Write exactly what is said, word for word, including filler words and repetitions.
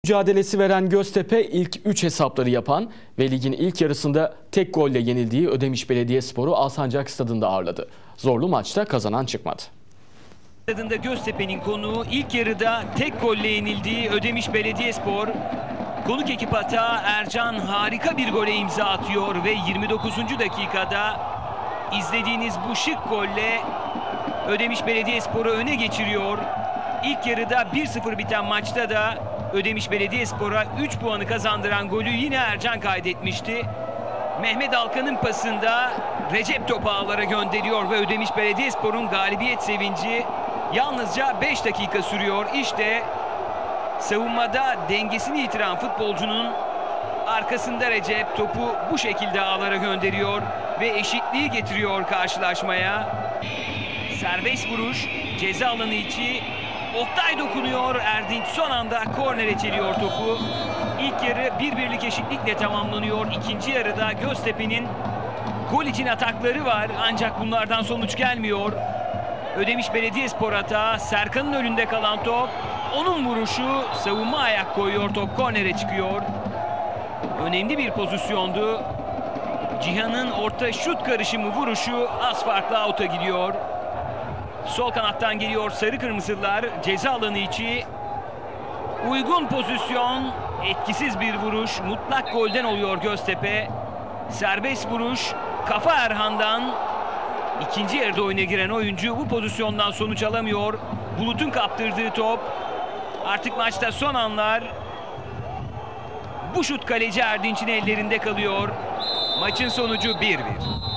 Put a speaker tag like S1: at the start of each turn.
S1: mücadelesi veren Göztepe ilk üç hesapları yapan ve ligin ilk yarısında tek golle yenildiği Ödemiş Belediyespor'u Alsancak Stadı'nda ağırladı. Zorlu maçta kazanan çıkmadı.
S2: Stadında Göztepe'nin konuğu ilk yarıda tek golle yenildiği Ödemiş Belediyespor. Konuk ekip hata Ercan harika bir gole imza atıyor ve yirmi dokuzuncu dakikada izlediğiniz bu şık golle Ödemiş Belediyespor'u öne geçiriyor. İlk yarıda bir sıfır biten maçta da Ödemiş Belediyespor'a üç puanı kazandıran golü yine Ercan kaydetmişti. Mehmet Alkan'ın pasında Recep topu ağlara gönderiyor ve Ödemiş Belediyespor'un galibiyet sevinci yalnızca beş dakika sürüyor. İşte savunmada dengesini yitiren futbolcunun arkasında Recep topu bu şekilde ağlara gönderiyor ve eşitliği getiriyor karşılaşmaya. Serbest vuruş ceza alanı içi. Oktay dokunuyor. Erdinç son anda kornere çeliyor topu. İlk yarı bir birlik eşitlikle tamamlanıyor. İkinci yarıda Göztepe'nin gol için atakları var. Ancak bunlardan sonuç gelmiyor. Ödemiş Belediyespor hata. Serkan'ın önünde kalan top. Onun vuruşu savunma ayak koyuyor. Top kornere çıkıyor. Önemli bir pozisyondu. Cihan'ın orta şut karışımı vuruşu az farklı out'a gidiyor. Sol kanattan geliyor sarı kırmızılar. Ceza alanı içi. Uygun pozisyon. Etkisiz bir vuruş. Mutlak golden oluyor Göztepe. Serbest vuruş. Kafa Erhan'dan. İkinci yarıda oyuna giren oyuncu bu pozisyondan sonuç alamıyor. Bulut'un kaptırdığı top. Artık maçta son anlar. Bu şut kaleci Erdinç'in ellerinde kalıyor. Maçın sonucu bir bir.